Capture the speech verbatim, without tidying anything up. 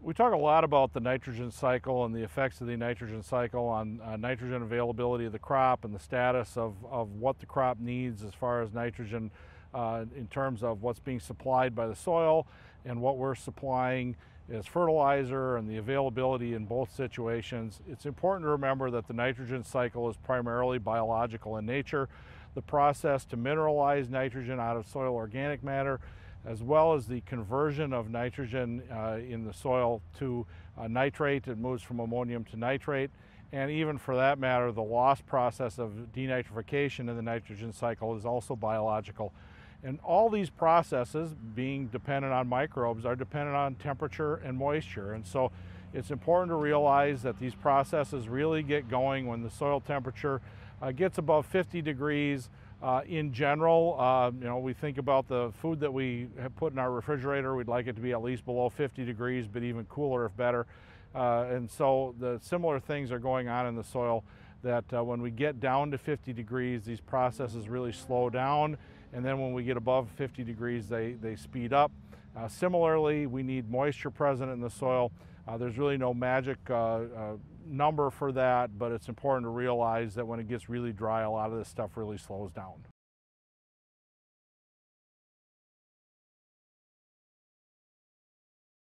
We talk a lot about the nitrogen cycle and the effects of the nitrogen cycle on uh, nitrogen availability of the crop and the status of, of what the crop needs as far as nitrogen uh, in terms of what's being supplied by the soil and what we're supplying as fertilizer and the availability in both situations. It's important to remember that the nitrogen cycle is primarily biological in nature. The process to mineralize nitrogen out of soil organic matter, as well as the conversion of nitrogen uh, in the soil to uh, nitrate. It moves from ammonium to nitrate, and even for that matter, the loss process of denitrification in the nitrogen cycle is also biological. And all these processes, being dependent on microbes, are dependent on temperature and moisture. And so it's important to realize that these processes really get going when the soil temperature uh, gets above fifty degrees. Uh, in general, uh, you know, we think about the food that we have put in our refrigerator. We'd like it to be at least below fifty degrees, but even cooler if better. Uh, and so the similar things are going on in the soil, that uh, when we get down to fifty degrees, these processes really slow down. And then when we get above fifty degrees, they, they speed up. Uh, similarly, we need moisture present in the soil. Uh, there's really no magic uh, uh, number for that, but it's important to realize that when it gets really dry, a lot of this stuff really slows down.